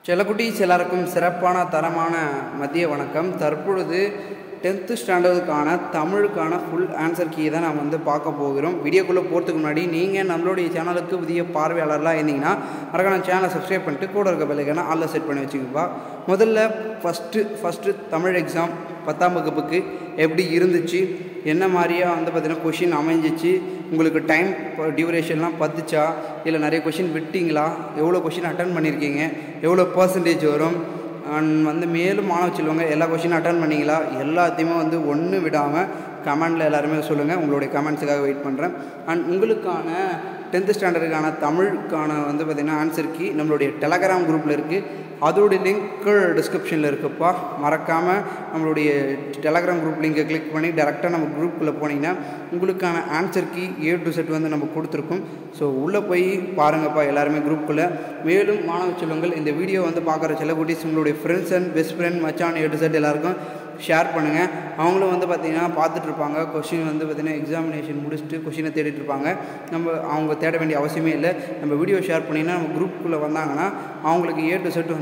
செல்லக்குட்டீஸ் எல்லாருக்கும் சிறப்பான தரமான மதிய வணக்கம். தற்பொழுது 10th ஸ்டாண்டர்டுக்கான தமிழுக்கான ஃபுல் ஆன்சர் கீ தான் நாம் பார்க்க போகிறோம். வீடியோக்குள்ளே போகிறதுக்கு முன்னாடி நீங்கள் நம்மளுடைய சேனலுக்கு புதிய பார்வையாளர்லாம் இருந்தீங்கன்னா மறக்காம சேனலை சப்ஸ்கிரைப் பண்ணிட்டு கூட இருக்க பெல் ஐகானை ஆல்ல செட் பண்ணி வச்சுக்கப்பா. முதல்ல ஃபஸ்ட்டு தமிழ் எக்ஸாம் 10ஆம் வகுப்புக்கு எப்படி இருந்துச்சு, என்ன மாதிரியாக பார்த்தீங்கன்னா கொஷின் அமைஞ்சிச்சு, உங்களுக்கு டைம் டியூரேஷன்லாம் பத்துச்சா, இல்லை நிறைய கொஷின் விட்டிங்களா, எவ்வளோ கொஷின் அட்டன் பண்ணியிருக்கீங்க, எவ்வளோ பர்சன்டேஜ் வரும், அண்ட் மேலும் மாணவ செல்வங்க எல்லா கொஷினும் அட்டன் பண்ணிங்களா, எல்லாத்தையுமே ஒன்று விடாமல் கமெண்டில் எல்லாருமே சொல்லுங்கள். உங்களுடைய கமெண்ட்ஸுக்காக வெயிட் பண்ணுறேன். அண்ட் உங்களுக்கான 10th ஸ்டாண்டர்டுக்கான தமிழுக்கான பார்த்திங்கன்னா ஆன்சர் கீ நம்மளுடைய டெலகிராம் குரூப்பில் இருக்குது. அதோடைய லிங்க் டிஸ்கிரிப்ஷனில் இருக்குப்பா. மறக்காமல் நம்மளுடைய டெலகிராம் குரூப் லிங்கை கிளிக் பண்ணி டேரெக்டாக நம்ம குரூப்புக்குள்ளே போனீங்கன்னா உங்களுக்கான answer key A to Z நம்ம கொடுத்துருக்கோம். ஸோ உள்ளே போய் பாருங்கப்பா எல்லாருமே குரூப்புக்குள்ளே. மேலும் மாணவ செல்வங்கள் இந்த வீடியோ பார்க்குற செல்லக்குட்டீஸ் உங்களுடைய ஃப்ரெண்ட்ஸ் அண்ட் பெஸ்ட் ஃப்ரெண்ட் மச்சான் A to Z எல்லாருக்கும் ஷேர் பண்ணுங்கள். அவங்களும் பார்த்திங்கன்னா பார்த்துட்ருப்பாங்க. கொஷின் பார்த்திங்கன்னா எக்ஸாமினேஷன் முடிச்சுட்டு கொஷினை தேடிட்டு இருப்பாங்க. அவங்க தேட வேண்டிய அவசியமே இல்லை. நம்ம வீடியோ ஷேர் பண்ணிங்கன்னா நம்ம குரூப்புக்குள்ளே வந்தாங்கன்னா அவங்களுக்கு A to Z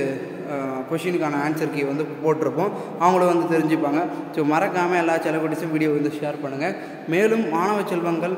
கொஷினுக்கான ஆன்சர் கீ போட்டிருப்போம். அவங்களும் தெரிஞ்சுப்பாங்க. ஸோ மறக்காமல் எல்லா செல்லக்குட்டீஸும் வீடியோ ஷேர் பண்ணுங்கள். மேலும் மாணவ செல்வங்கள்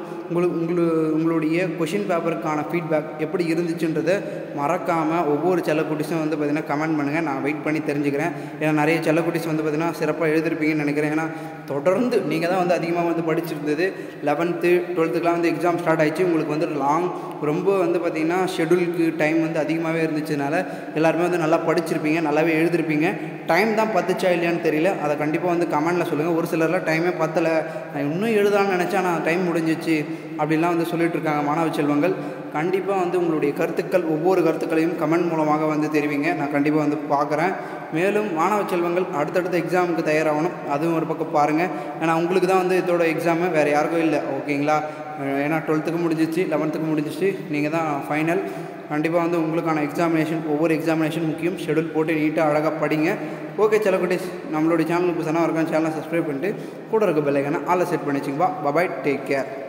உங்களுடைய கொஷின் பேப்பருக்கான ஃபீட்பேக் எப்படி இருந்துச்சுன்றதை மறக்காமல் ஒவ்வொரு செல்லக்குட்டீஸும் பார்த்திங்கன்னா கமெண்ட் பண்ணுங்கள். நான் வெயிட் பண்ணி தெரிஞ்சுக்கிறேன். ஏன்னா நிறைய செல்லக்குட்டீஸ் பார்த்திங்கன்னா சிறப்பாக எழுதிருப்பீங்கன்னு நினைக்கிறேன். ஏன்னா தொடர்ந்து நீங்கள் தான் அதிகமாக படிச்சிருந்தது. 11th 12th எக்ஸாம் ஸ்டார்ட் ஆகிடுச்சு. உங்களுக்கு லாங் ரொம்ப பார்த்திங்கன்னா ஷெடியூலுக்கு டைம் அதிகமாகவே இருந்துச்சுனால எல்லாருமே நல்லா படிச்சிருப்பீங்க, நல்லாவே எழுதிருப்பீங்க. டைம் தான் பத்துச்சா இல்லையான்னு தெரியல. அதை கண்டிப்பாக கமெண்டில் சொல்லுங்கள். ஒரு சிலர்லாம் டைமே பத்தலை, நான் இன்னும் எழுதலாம்னு நினச்சா நான் டைம் முடிஞ்சிச்சு அப்படின்லாம் சொல்லிட்டு இருக்காங்க மாணவ செல்வங்கள். கண்டிப்பாக உங்களுடைய கருத்துக்கள் ஒவ்வொரு கருத்துக்களையும் கமெண்ட் மூலமாக தெரிவிங்க. நான் கண்டிப்பாக பார்க்குறேன். மேலும் மாணவ செல்வங்கள் அடுத்தடுத்த எக்ஸாமுக்கு தயாராகணும். அதுவும் ஒரு பக்கம் பாருங்கள். ஏன்னா உங்களுக்கு தான் இதோட எக்ஸாமு, வேறு யாருக்கும் இல்லை. ஓகேங்களா? ஏன்னா 12th முடிஞ்சிச்சு, 11th முடிஞ்சிச்சு, நீங்கள் தான் ஃபைனல். கண்டிப்பாக உங்களுக்கான எக்ஸாமினேஷன் ஒவ்வொரு எக்ஸாமினேஷன் முக்கியம். ஷெடியூல் போட்டு நீட்டாக அழகாக படிங்க. ஓகே செல்லக்குட்டீஸ், நம்மளுடைய சேனலுக்கு புதுசாக இருக்கான்னு சேனலை சப்ஸ்கிரைப் பண்ணிட்டு கூட இருக்க பெல் ஐகானை ஆல்ல செட் பண்ணி வச்சுங்கப்பா. பாய், டேக் கேர்.